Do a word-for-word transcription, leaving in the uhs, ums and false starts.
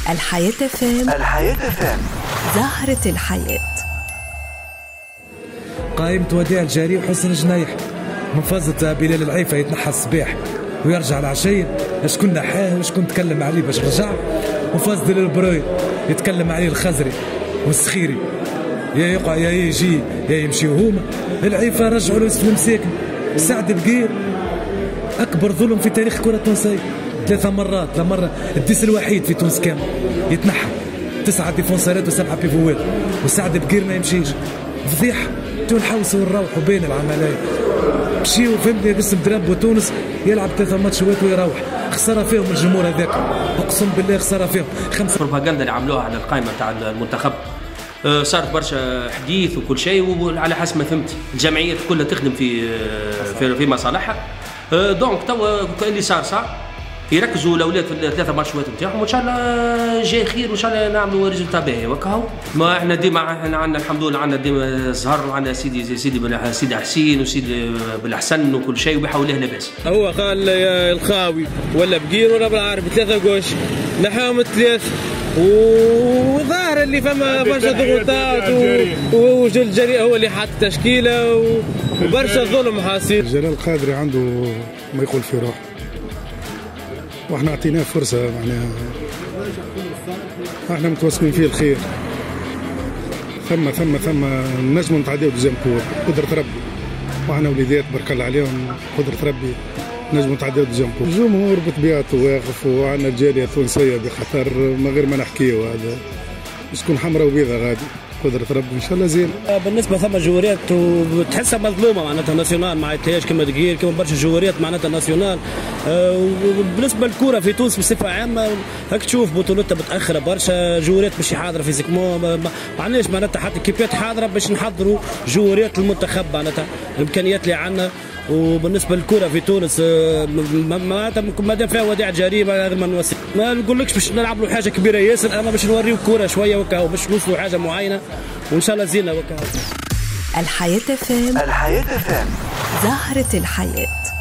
الحياة فام. الحياة فام. زهرة الحياة. قائمة وديع الجاري وحسن جنايح. مفازة بلال العيفة يتنحى الصباح ويرجع العشية. شكون نحاه وشكون تكلم عليه باش رجع. مفازة دلال البروي يتكلم عليه الخزري والسخيري، يا يقع يا يجي يا يمشي وهما. العيفة رجعوا له يوسف المساكن. سعد بقير أكبر ظلم في تاريخ الكرة التونسية، ثلاثة مرات لا مرة الديس الوحيد في تونس كامل يتنحى، تسعة ديفونسارات وسبعة بيفوات، وسعد بقير ما يمشيش. فضيحة. تو نحوسوا ونروحوا بين العملية. مشيو فهمني باسم دراب وتونس يلعب ثلاثة ماتشات ويروح. خسارة فيهم الجمهور هذاك، اقسم بالله خسارة فيهم. خمسة البروباغندا اللي عملوها على القائمة تاع المنتخب صارت برشا حديث وكل شيء، وعلى حسب ما فهمت الجمعيات كلها تخدم في في, في مصالحها. دونك توا اللي صار صار يركزوا الاولاد في الثلاثه ماتشات نتاعهم، وان شاء الله جاي خير وان شاء الله نعملوا ريزولتا باهي وكاو. ما احنا ديما احنا عندنا الحمد لله عندنا ديما زهر، وعندنا سيدي زي سيدي بن سيدي حسين وسيدي بالحسن وكل شيء وبيحاولوه لاباس. هو قال يا الخاوي ولا بقير ولا بالعربي ثلاثه قوش نحاهم الثلاث، وظاهر اللي فما برشا ضغوطات وجل الجريء هو اللي حط تشكيله وبرشا ظلم حاصل. جلال القادري عنده ما يقول في روح، واحنا اعطيناه فرصه، معناها احنا متوسمين فيه الخير. ثم ثم ثم نجموا نتعداو دوزيام كور، قدرة ربي، واحنا وليدات برك الله عليهم، قدرة ربي نجموا نتعداو دوزيام كور. الجمهور بطبيعته واقف، وعندنا الجاليه التونسيه بخطر ما غير ما نحكيو، هذا تكون حمراء وبيضاء غادي، قدرة ربي ان شاء الله زين. بالنسبه ثم جواريات وتحسها مظلومه معناتها ناسيونال ما عيطيهاش كما تقيل كما برشا جواريات معناتها ناسيونال. وبالنسبه للكره في تونس بصفه عامه هاك تشوف بطولتها متاخره برشا، جواريات مش حاضره في زيكمو، ما عندناش معناتها حتى كيبات حاضره باش نحضروا جواريات المنتخب معناتها الامكانيات اللي عندنا. وبالنسبه للكره في تونس معناتها ما دام فيها وديع جريمه غير ما نوصل، ما نقولكش باش نلعبوا حاجه كبيره ياسر، اما باش نوريو كوره شويه وكاو باش نوصلوا حاجه معينه وان شاء الله زينه وكاو. الحياة فام. الحياة فام. زهرة الحياة.